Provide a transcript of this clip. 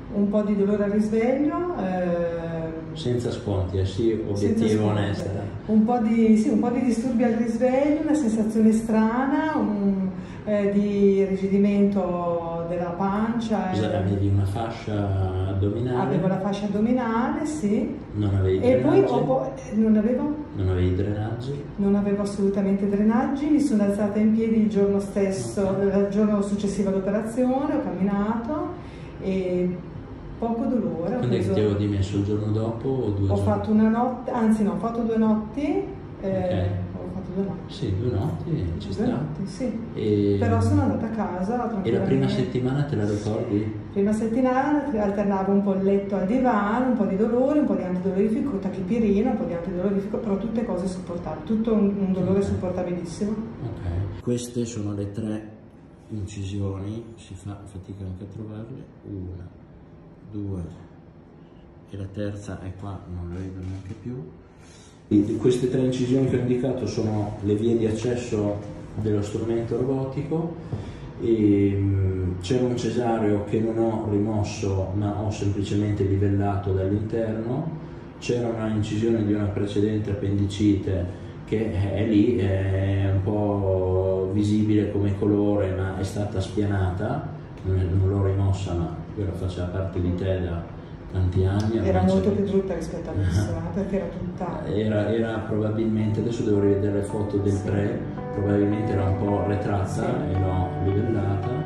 un po' di dolore al risveglio. Senza sconti, sì, obiettivo onesto. Un po' di disturbi al risveglio, una sensazione strana, di irrigidimento della pancia. Avevi una fascia addominale? Avevo la fascia addominale, sì. Non avevi drenaggi? E poi non avevo? Non avevi drenaggi? Non avevo assolutamente drenaggi, mi sono alzata in piedi il giorno stesso, il giorno successivo all'operazione, ho camminato e poco dolore. Quando è che ti avevo dimesso, il giorno dopo o 2 giorni? Ho fatto una notte, anzi no, ho fatto 2 notti. Okay. Ho fatto 2 notti. Sì, 2 notti, ci sta. 2 notti, sì. Però sono andata a casa. E la prima settimana te la ricordi? Prima settimana alternavo un po' il letto al divano, un po' di dolore, un po' di antidolorifico, tachipirina, un po' di antidolorifico, però tutte cose sopportabili, tutto un dolore sopportabilissimo. Ok. Queste sono le 3 incisioni, si fa fatica anche a trovarle, 1, 2 e la terza è qua, non la vedo neanche più. E queste 3 incisioni che ho indicato sono le vie di accesso dello strumento robotico. C'era un cesareo che non ho rimosso ma ho semplicemente livellato dall'interno, c'era una incisione di una precedente appendicite che è lì, è un po' visibile come colore ma è stata spianata, non l'ho rimossa ma quella faceva parte di te da tanti anni. Era molto più brutta rispetto adesso, perché era tutta... Era probabilmente, adesso devo rivedere le foto del pre, probabilmente era un po' retratta e l'ho livellata.